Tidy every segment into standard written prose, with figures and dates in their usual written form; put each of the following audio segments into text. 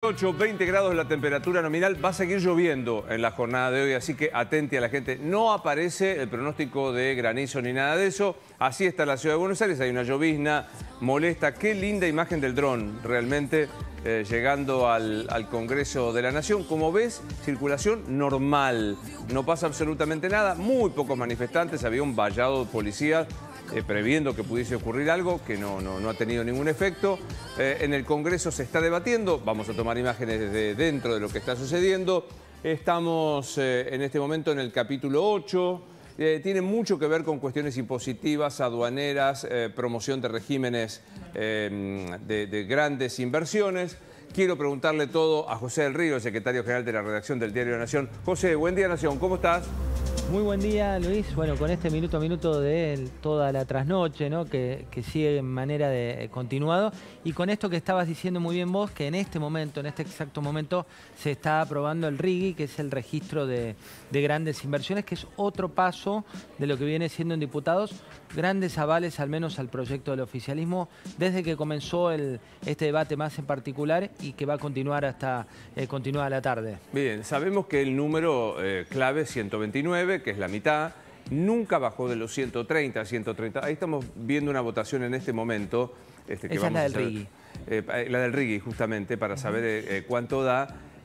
8, 20 grados la temperatura nominal. Va a seguir lloviendo en la jornada de hoy, así que atente a la gente. No aparece el pronóstico de granizo ni nada de eso. Así está la ciudad de Buenos Aires, hay una llovizna molesta. Qué linda imagen del dron, realmente, llegando al Congreso de la Nación. Como ves, circulación normal. No pasa absolutamente nada. Muy pocos manifestantes, había un vallado de policías previendo que pudiese ocurrir algo, que no ha tenido ningún efecto. En el Congreso se está debatiendo, vamos a tomar imágenes desde dentro de lo que está sucediendo. Estamos en este momento en el capítulo 8, tiene mucho que ver con cuestiones impositivas, aduaneras, promoción de regímenes de grandes inversiones. Quiero preguntarle todo a José del Río, secretario general de la redacción del Diario de la Nación. José, buen día, Nación, ¿cómo estás? Muy buen día, Luis. Bueno, con este minuto a minuto de toda la trasnoche, ¿no? que sigue en manera de continuado. Y con esto que estabas diciendo muy bien vos, que en este momento, en este exacto momento, se está aprobando el RIGI, que es el registro de grandes inversiones, que es otro paso de lo que viene siendo en diputados. Grandes avales, al menos al proyecto del oficialismo, desde que comenzó este debate más en particular y que va a continuar hasta continuada la tarde. Bien, sabemos que el número clave es 129, que es la mitad, nunca bajó de los 130, 130. Ahí estamos viendo una votación en este momento. Esa es la del RIGI. La del RIGI, justamente, para saber cuánto da.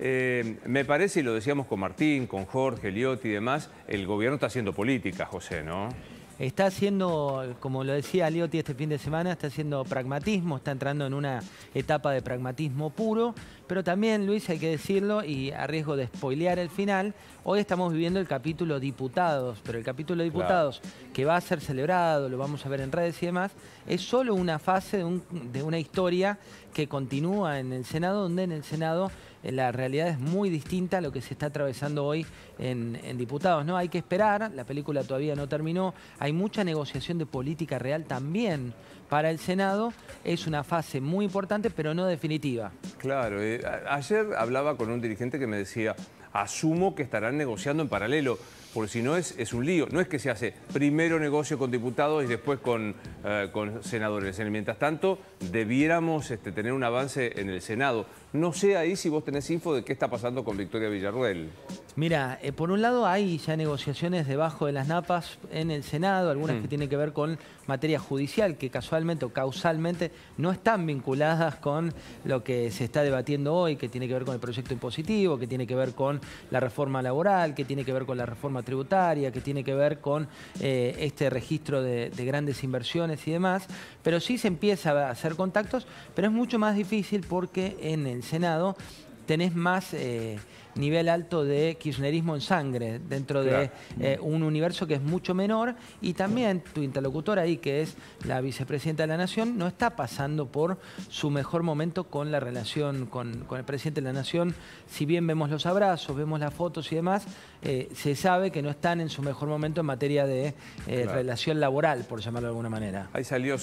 Me parece, y lo decíamos con Martín, con Jorge, Liotti y demás, el gobierno está haciendo política, José, ¿no? Está haciendo, como lo decía Liotti este fin de semana, está haciendo pragmatismo, está entrando en una etapa de pragmatismo puro, pero también, Luis, hay que decirlo, y a riesgo de spoilear el final, hoy estamos viviendo el capítulo diputados, pero el capítulo diputados, claro, que va a ser celebrado, lo vamos a ver en redes y demás, es solo una fase de una historia que continúa en el Senado, donde en el Senado la realidad es muy distinta a lo que se está atravesando hoy en diputados, ¿no? Hay que esperar, la película todavía no terminó, hay mucha negociación de política real también para el Senado, es una fase muy importante, pero no definitiva. Claro, ayer hablaba con un dirigente que me decía, asumo que estarán negociando en paralelo, porque si no es un lío. No es que se hace primero negocio con diputados y después con senadores. Mientras tanto, debiéramos tener un avance en el Senado. No sé ahí si vos tenés info de qué está pasando con Victoria Villarruel. Mira, por un lado hay ya negociaciones debajo de las napas en el Senado, algunas que tienen que ver con materia judicial, que casualmente o causalmente no están vinculadas con lo que se está debatiendo hoy, que tiene que ver con el proyecto impositivo, que tiene que ver con la reforma laboral, que tiene que ver con la reforma tributaria, que tiene que ver con este registro de grandes inversiones y demás, pero sí se empieza a hacer contactos, pero es mucho más difícil porque en el Senado tenés más nivel alto de kirchnerismo en sangre dentro de un universo que es mucho menor, y también tu interlocutora ahí, que es la vicepresidenta de la Nación, no está pasando por su mejor momento con la relación con el presidente de la Nación. Si bien vemos los abrazos, vemos las fotos y demás, se sabe que no están en su mejor momento en materia de relación laboral, por llamarlo de alguna manera. Ahí salió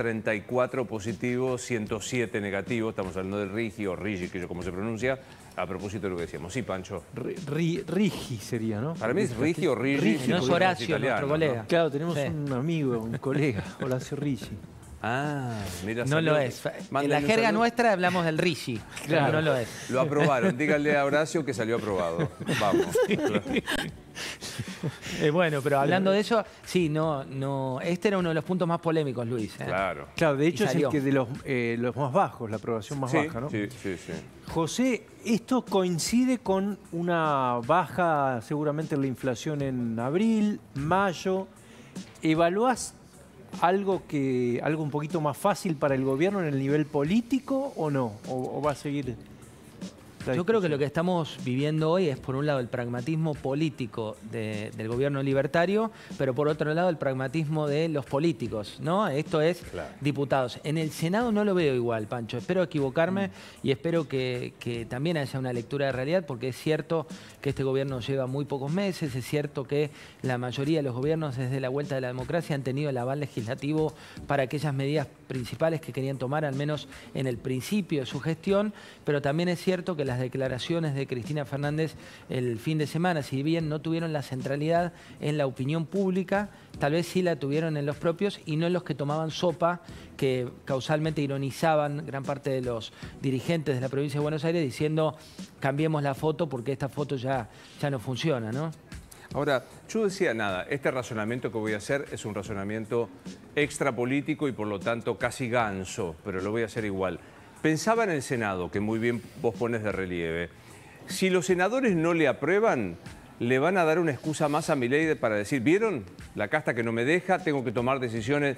134 positivos, 107 negativos, estamos hablando del RIGI o RIGI, que yo como se pronuncia, a propósito de lo que decíamos. Sí, Pancho. Rigi sería, ¿no? Para mí es Rigi o Rigi. No es Horacio, nuestro colega. ¿no? Claro, tenemos un amigo, un colega, Horacio Rigi. Ah, mira. No lo es. En la jerga nuestra hablamos del Rigi, claro. No lo es. Lo aprobaron. Díganle a Horacio que salió aprobado. Vamos. Bueno, pero hablando de eso, sí, este era uno de los puntos más polémicos, Luis. Claro, de hecho es el que de los más bajos, la aprobación más baja, ¿no? Sí. José, esto coincide con una baja seguramente en la inflación en abril, mayo. ¿Evaluás algo un poquito más fácil para el gobierno en el nivel político o no? ¿O va a seguir? Yo creo que lo que estamos viviendo hoy es, por un lado, el pragmatismo político del gobierno libertario, pero por otro lado, el pragmatismo de los políticos, ¿no? Esto es diputados. En el Senado no lo veo igual, Pancho. Espero equivocarme y espero que también haya una lectura de realidad, porque es cierto que este gobierno lleva muy pocos meses, es cierto que la mayoría de los gobiernos desde la vuelta de la democracia han tenido el aval legislativo para aquellas medidas principales que querían tomar, al menos en el principio de su gestión, pero también es cierto que las declaraciones de Cristina Fernández el fin de semana, si bien no tuvieron la centralidad en la opinión pública, tal vez sí la tuvieron en los propios y no en los que tomaban sopa, que causalmente ironizaban gran parte de los dirigentes de la provincia de Buenos Aires diciendo cambiemos la foto porque esta foto ya no funciona, ¿no? Ahora, yo decía nada, este razonamiento que voy a hacer es un razonamiento extrapolítico y por lo tanto casi ganso, pero lo voy a hacer igual. Pensaba en el Senado, que muy bien vos pones de relieve. Si los senadores no le aprueban, le van a dar una excusa más a Milei para decir, ¿vieron? La casta que no me deja, tengo que tomar decisiones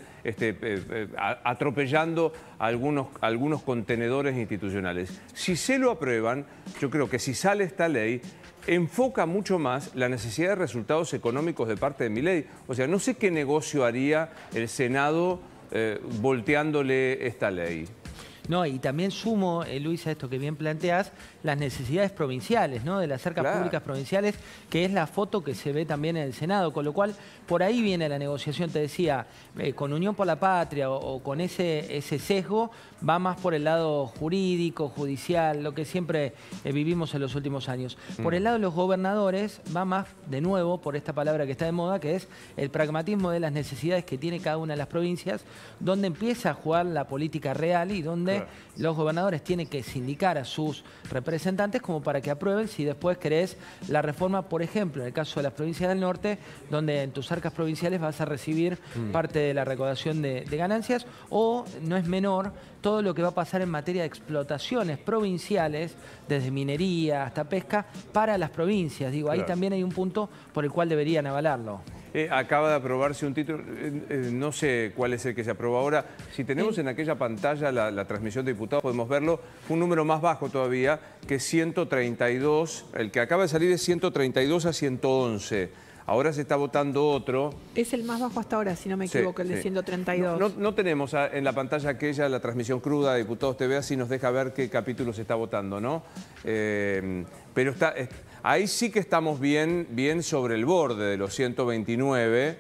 atropellando algunos contenedores institucionales. Si se lo aprueban, yo creo que si sale esta ley, enfoca mucho más la necesidad de resultados económicos de parte de Milei. O sea, no sé qué negocio haría el Senado volteándole esta ley. No, y también sumo, Luis, a esto que bien planteás, las necesidades provinciales, ¿no? De las arcas públicas provinciales, que es la foto que se ve también en el Senado, con lo cual por ahí viene la negociación, te decía, con Unión por la Patria o con ese sesgo, va más por el lado jurídico, judicial, lo que siempre vivimos en los últimos años. Por el lado de los gobernadores, va más, de nuevo, por esta palabra que está de moda, que es el pragmatismo de las necesidades que tiene cada una de las provincias, donde empieza a jugar la política real y donde los gobernadores tienen que sindicar a sus representantes como para que aprueben si después querés la reforma, por ejemplo, en el caso de las provincias del norte, donde en tus arcas provinciales vas a recibir parte de la recaudación de ganancias, o, no es menor, todo lo que va a pasar en materia de explotaciones provinciales, desde minería hasta pesca, para las provincias. Digo, ahí también hay un punto por el cual deberían avalarlo. Acaba de aprobarse un título, no sé cuál es el que se aprobó ahora. Si tenemos en aquella pantalla la transmisión de diputados, podemos verlo. Fue un número más bajo todavía, que 132. El que acaba de salir es 132 a 111. Ahora se está votando otro. Es el más bajo hasta ahora, si no me equivoco, el de 132. No tenemos en la pantalla aquella, la transmisión cruda de Diputados TV, así nos deja ver qué capítulo se está votando, ¿no? Pero ahí sí que estamos bien sobre el borde de los 129.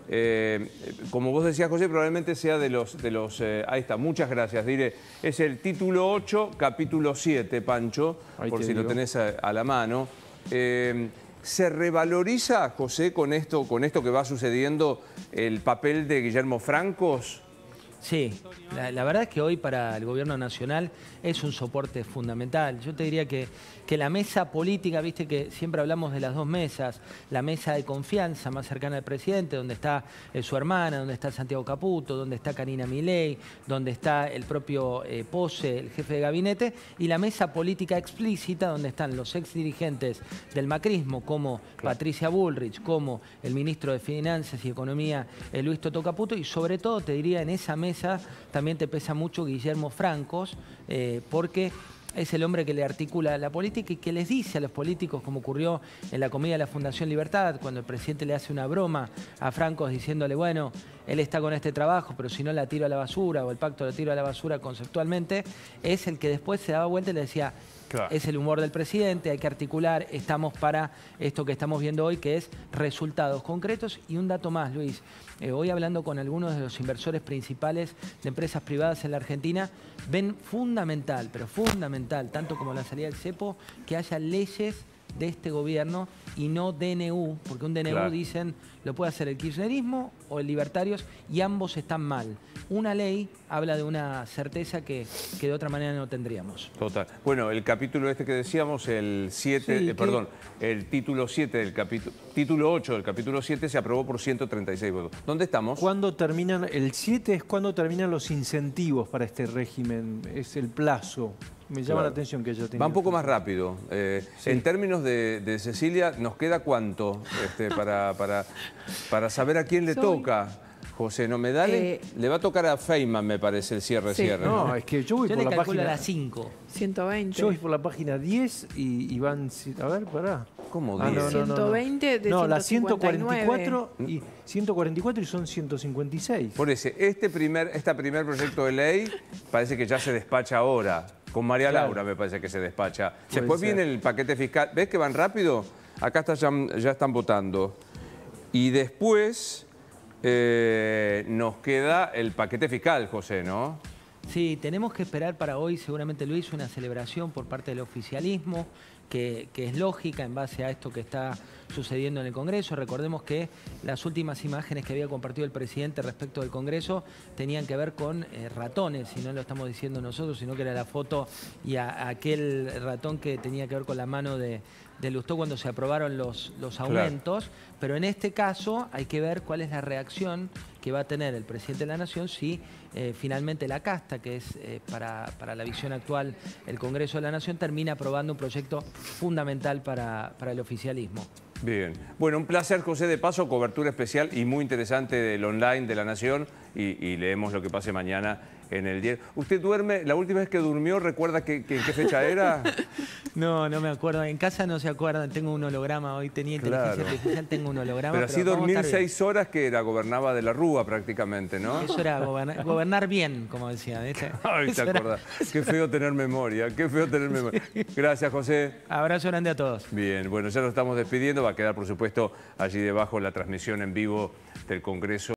Como vos decías, José, probablemente sea de los ahí está, muchas gracias, diré. Es el título 8, capítulo 7, Pancho, por si lo tenés a la mano. ¿Se revaloriza, José, con esto que va sucediendo, el papel de Guillermo Francos? Sí, la verdad es que hoy para el gobierno nacional es un soporte fundamental. Yo te diría que la mesa política, viste que siempre hablamos de las dos mesas, la mesa de confianza más cercana al presidente, donde está su hermana, donde está Santiago Caputo, donde está Karina Milei, donde está el propio Pose, el jefe de gabinete, y la mesa política explícita, donde están los ex dirigentes del macrismo, como Patricia Bullrich, como el ministro de Finanzas y Economía, Luis Toto Caputo, y sobre todo, te diría, en esa mesa también te pesa mucho Guillermo Francos, porque es el hombre que le articula la política y que les dice a los políticos, como ocurrió en la comida de la Fundación Libertad, cuando el presidente le hace una broma a Francos diciéndole, bueno, él está con este trabajo, pero si no la tiro a la basura, o el pacto la tiro a la basura conceptualmente, es el que después se daba vuelta y le decía, es el humor del presidente, hay que articular, estamos para esto que estamos viendo hoy, que es resultados concretos. Y un dato más, Luis, hoy hablando con algunos de los inversores principales de empresas privadas en la Argentina, ven fundamental, pero fundamental, tanto como la salida del cepo, que haya leyes de este gobierno y no DNU, porque un DNU dicen lo puede hacer el kirchnerismo o el libertarios y ambos están mal. Una ley habla de una certeza que de otra manera no tendríamos. Total. Bueno, el capítulo este que decíamos, el 7, el título 7 del capítulo, título 8 del capítulo 7 se aprobó por 136 votos. ¿Dónde estamos? ¿Cuándo terminan? El 7 es cuando terminan los incentivos para este régimen, es el plazo. Me llama la atención que ella tenga. Va un poco más rápido. En términos de Cecilia, ¿nos queda cuánto para saber a quién le toca? José, ¿no me da? Le va a tocar a Feynman, me parece, el cierre. No, es que yo voy por la página... a las 5. 120. Yo voy por la página 10 y van... A ver, pará. ¿Cómo 10? 120 de no, 159. la 144 y son 156. Por ese, este primer proyecto de ley parece que ya se despacha ahora. Con María Laura me parece que se despacha. Después viene el paquete fiscal. ¿Ves que van rápido? Acá ya están votando. Y después nos queda el paquete fiscal, José, ¿no? Sí, tenemos que esperar para hoy, seguramente Luis, una celebración por parte del oficialismo, que es lógica en base a esto que está sucediendo en el Congreso. Recordemos que las últimas imágenes que había compartido el presidente respecto del Congreso tenían que ver con ratones, y no lo estamos diciendo nosotros, sino que era la foto y aquel ratón que tenía que ver con la mano de Lustó cuando se aprobaron los aumentos. Claro. Pero en este caso hay que ver cuál es la reacción que va a tener el presidente de la Nación si finalmente la casta, que es para la visión actual el Congreso de la Nación, termina aprobando un proyecto fundamental para el oficialismo. Bien. Bueno, un placer, José. De paso, cobertura especial y muy interesante del online de La Nación y leemos lo que pase mañana en el diario. ¿Usted duerme? La última vez que durmió, ¿recuerda en qué fecha era? No me acuerdo. En casa no se acuerdan. Tengo un holograma. Hoy tenía inteligencia artificial, tengo un holograma. Pero así dormir 6 horas que era, gobernaba de la Rúa prácticamente, ¿no? Eso era gobernar bien, como decía. Ay, te acordás. Qué feo tener memoria, qué feo tener memoria. Gracias, José. Abrazo grande a todos. Bien, bueno, ya nos estamos despidiendo. Va a quedar, por supuesto, allí debajo la transmisión en vivo del Congreso.